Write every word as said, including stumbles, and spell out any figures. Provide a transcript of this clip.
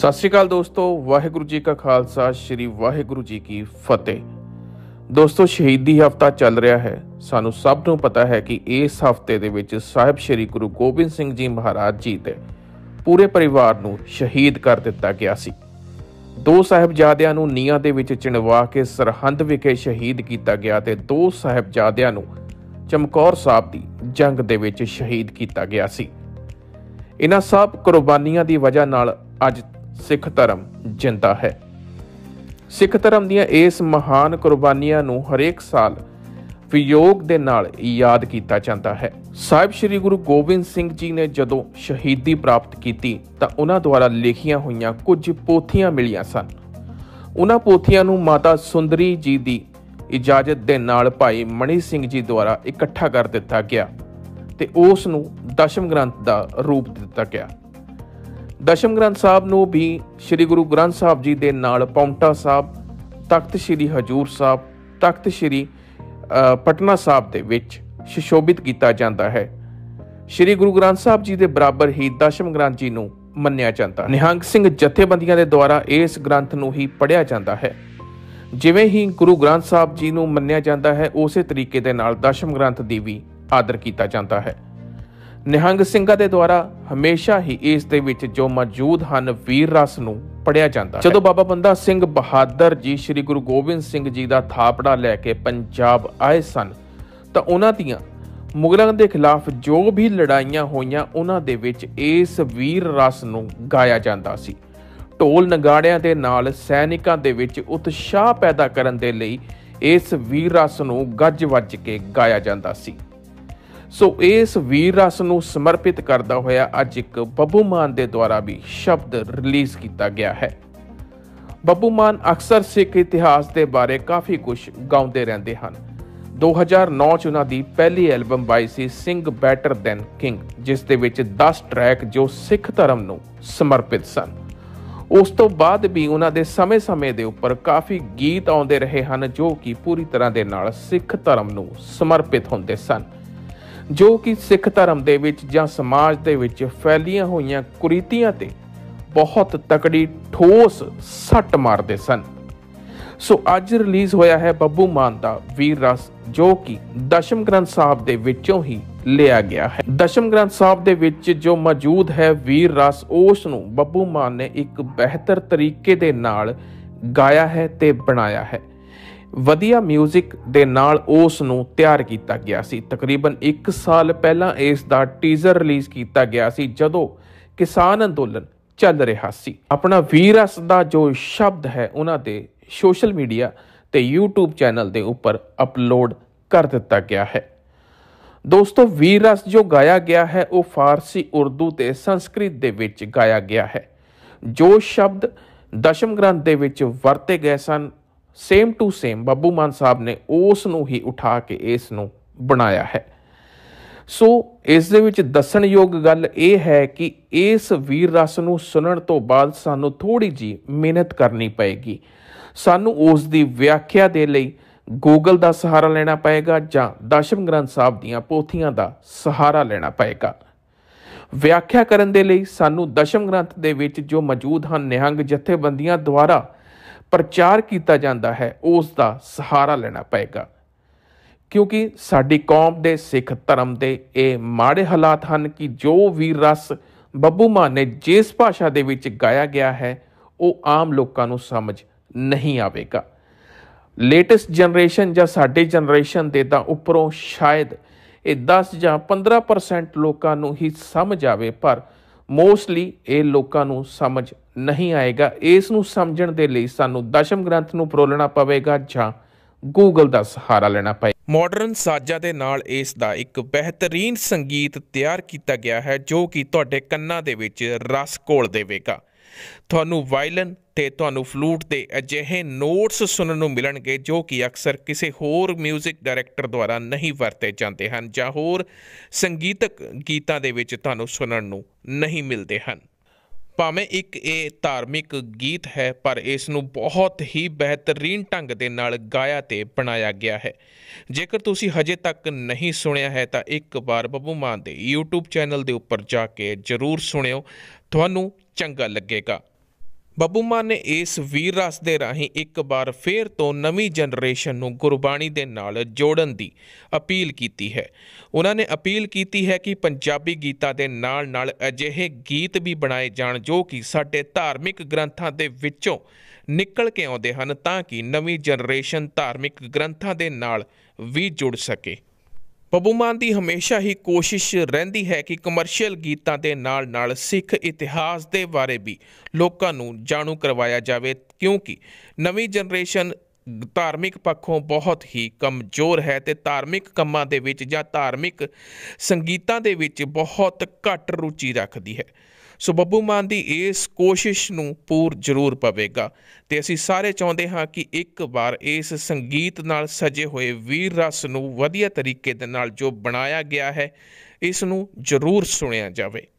सत श्री अकाल दोस्तों, वाहिगुरू जी का खालसा, श्री वाहिगुरू जी की फतेह। दोस्तों, शहीदी हफ्ता चल रहा है। सानू सब नूं पता है कि इस हफ्ते दे विच साहिब श्री गुरु गोबिंद सिंह जी महाराज जी दे पूरे परिवार नूं शहीद कर दिता गया सी। दो साहिबजादियां नूं नीहां दे विच चिणवा के सरहंद विखे शहीद किया गया ते दो साहिबजादियां नूं चमकौर साहब दी जंग दे विच शहीद किया गया सी। इन्हां सब कुर्बानियां दी वजह नाल अज सिख धर्म जिंदा है। सिख धर्म दीयां इस महान कुर्बानियां नूं हरेक साल वियोग दे नाल याद किया जाता है। साहिब श्री गुरु गोबिंद सिंह जी ने जदों शहीदी प्राप्त की तां उन्हां द्वारा लिखियां होईयां कुछ पोथियां मिलियां सन। उन्हां पोथियां नूं माता सुंदरी जी दी इजाजत दे नाल भाई मणि सिंह जी द्वारा इकट्ठा कर दिता गया ते उस नूं दशम ग्रंथ दा रूप दिता गया। दशम ग्रंथ साहब नूं भी श्री गुरु ग्रंथ साहब जी दे नाल पाउंटा साहब, तख्त श्री हजूर साहब, तख्त श्री पटना साहब दे विच सुशोभित किया जाता है। श्री गुरु ग्रंथ साहब जी दे बराबर ही दशम ग्रंथ जी नूं मन्निया जाता है। निहंग सिंह जथेबंदियां दे द्वारा इस ग्रंथ नूं ही पढ़िया जाता है। जिवें ही गुरु ग्रंथ साहब जी नूं मन्निया जाता है, उसे तरीके दे नाल दशम ग्रंथ दी भी आदर किया जाता है। निहंग सिंघां दे द्वारा हमेशा ही इस दे विच जो मौजूद हन वीर रस नूं पढ़िया जाता है। जदों बाबा बंदा सिंह बहादुर जी श्री गुरु गोबिंद सिंह जी दा थापड़ा लैके पंजाब आए सन तां उन्हां दियां मुगलों के खिलाफ जो भी लड़ाइयां होईयां उन्हां दे विच इस वीर रस नूं गाया जांदा सी। ढोल नगाड़ियां दे नाल सैनिकां दे विच उत्साह पैदा करन दे लई इस वीर रस नूं गज वज के गाया जांदा सी। सो इस वीर रस नूं समर्पित करदा होया अज एक बब्बू मान दे द्वारा भी शब्द रिलीज किया गया है। बब्बू मान अक्सर सिख इतिहास के बारे काफ़ी कुछ गाउंदे रहंदे हन। दो हज़ार नौ च उन्हां दी पहली album I see sing better than king, जिस दे विच दस ट्रैक जो सिख धर्म नूं समर्पित सन। उस तो बाद भी उन्हां दे समय समय दे उपर काफ़ी गीत आउंदे रहे हन जो कि पूरी तरह दे नाल सिख धर्म नूं समर्पित हुंदे सन, जो कि सिख धर्म दे विच जां समाज दे विच फैलियां होईयां कुरीतियां ते बहुत तकड़ी ठोस सट मारदे सन। सो अज रिलीज होया है बब्बू मान दा वीर रस, जो कि दशम ग्रंथ साहब दे विचों ही लिया गया है। दशम ग्रंथ साहब दे विच जो मौजूद है वीर रस, उस नूं बब्बू मान ने एक बेहतर तरीके दे नाल गाया है ते बनाया है। वधिया म्यूजिक दे नाल उस नूं तैयार किया गया सी। तकरीबन एक साल पहला इस दा टीजर रिलीज किया गया सी जदों किसान अंदोलन चल रहा सी। अपना वीर रस दा जो शब्द है उन्हां दे सोशल मीडिया ते यूट्यूब चैनल दे उपर अपलोड कर दिता गया है। दोस्तों, वीर रस जो गाया गया है वो फारसी, उर्दू ते संस्कृत दे विच गाया गया है। जो शब्द दशम ग्रंथ दे विच वरते गए सन, same to same Babbu Maan साहब ने उस नूं ही उठा के इस नूं बनाया है। सो इस दे विच दस्सण योग गल यह है कि इस वीर रस नूं सुनण तो बाद सानू थोड़ी जी मेहनत करनी पएगी। सानू उस दी व्याख्या दे लई गूगल दा सहारा लेना पएगा जां दशम ग्रंथ साहब दीयां पोथियां दा सहारा लेना पएगा। व्याख्या करन दे लई सानू दशम ग्रंथ दे विच जो मौजूद हन निहंग जथेबंदियां द्वारा प्रचार किया जाता है उस दा सहारा लेना पएगा, क्योंकि साडी कौम दे सिख धर्म दे ये माड़े हालात हैं कि जो वीर रस बब्बू मान ने जिस भाषा दे विच गाया गया है वो आम लोगों को समझ नहीं आवेगा। लेटेस्ट जनरेशन या साडी जनरेशन दे तां उपरों शायद ये दस या पंद्रह परसेंट लोगों को ही समझ आवे, पर मोस्टली ये लोगों को समझ नहीं आएगा। इस नूं समझण दे लई सानू दशम ग्रंथ नूं परोलना पवेगा जां गूगल दा सहारा लेना पएगा। मॉडर्न साजां दे नाल इस दा एक बेहतरीन संगीत तैयार किया गया है जो कि तुहाडे कन्नां दे विच रस घोल देवेगा। तुहानू वायलन ते तुहानू फ्लूट दे अजिहे नोट्स सुनन नूं मिलणगे जो कि अक्सर किसी होर म्यूजिक डायरैक्टर द्वारा नहीं वरते जाते हैं जां होर संगीतक गीतां दे विच तुहानू सुनन नूं नहीं मिलते हैं। भावें एक ये धार्मिक गीत है, पर इस नूं बहुत ही बेहतरीन ढंग दे नाल गाया ते बनाया गया है। जेकर तुसी हजे तक नहीं सुनिया है तो एक बार बब्बू मान दे यूट्यूब चैनल दे उपर जाके जरूर सुनियो, तुहानू चंगा लगेगा। ਬੱਬੂ ਮਾਨ ਨੇ ਇਸ ਵੀਰ ਰਸ ਦੇ ਰਾਹੀਂ ਇੱਕ ਵਾਰ ਫੇਰ ਤੋਂ ਨਵੀਂ ਜਨਰੇਸ਼ਨ ਨੂੰ ਗੁਰਬਾਣੀ ਦੇ ਨਾਲ ਜੋੜਨ ਦੀ ਅਪੀਲ ਕੀਤੀ ਹੈ। ਉਹਨਾਂ ਨੇ ਅਪੀਲ ਕੀਤੀ ਹੈ ਕਿ ਪੰਜਾਬੀ ਗੀਤਾਂ ਦੇ ਨਾਲ ਨਾਲ ਅਜਿਹੇ ਗੀਤ ਵੀ ਬਣਾਏ ਜਾਣ ਜੋ ਕਿ ਸਾਡੇ ਧਾਰਮਿਕ ਗ੍ਰੰਥਾਂ ਦੇ ਵਿੱਚੋਂ ਨਿਕਲ ਕੇ ਆਉਂਦੇ ਹਨ, ਤਾਂ ਕਿ ਨਵੀਂ ਜਨਰੇਸ਼ਨ ਧਾਰਮਿਕ ਗ੍ਰੰਥਾਂ ਦੇ ਨਾਲ ਵੀ ਜੁੜ ਸਕੇ। ਬੱਬੂ ਮਾਨ ਦੀ ਹਮੇਸ਼ਾ ਹੀ ਕੋਸ਼ਿਸ਼ ਰਹਿੰਦੀ ਹੈ ਕਿ ਕਮਰਸ਼ੀਅਲ ਗੀਤਾਂ ਦੇ ਨਾਲ ਨਾਲ ਸਿੱਖ ਇਤਿਹਾਸ ਦੇ ਬਾਰੇ ਵੀ ਲੋਕਾਂ ਨੂੰ ਜਾਣੂ ਕਰਵਾਇਆ ਜਾਵੇ, ਕਿਉਂਕਿ ਨਵੀਂ ਜਨਰੇਸ਼ਨ ਧਾਰਮਿਕ ਪੱਖੋਂ ਬਹੁਤ ਹੀ ਕਮਜ਼ੋਰ ਹੈ ਤੇ ਧਾਰਮਿਕ ਕੰਮਾਂ ਦੇ ਵਿੱਚ ਜਾਂ ਧਾਰਮਿਕ ਸੰਗੀਤਾਂ ਦੇ ਵਿੱਚ ਬਹੁਤ ਘੱਟ ਰੁਚੀ ਰੱਖਦੀ ਹੈ। ਸੋ ਬੱਬੂ ਮਾਨ ਦੀ ਇਸ ਕੋਸ਼ਿਸ਼ ਨੂੰ ਪੂਰ ਜ਼ਰੂਰ ਪਵੇਗਾ ਤੇ ਅਸੀਂ ਸਾਰੇ ਚਾਹੁੰਦੇ ਹਾਂ ਕਿ ਇੱਕ ਵਾਰ ਇਸ ਸੰਗੀਤ ਨਾਲ ਸਜੇ ਹੋਏ ਵੀਰ ਰਸ ਨੂੰ ਵਧੀਆ ਤਰੀਕੇ ਦੇ ਨਾਲ ਜੋ ਬਣਾਇਆ ਗਿਆ ਹੈ, ਇਸ ਨੂੰ ਜ਼ਰੂਰ ਸੁਣਿਆ ਜਾਵੇ।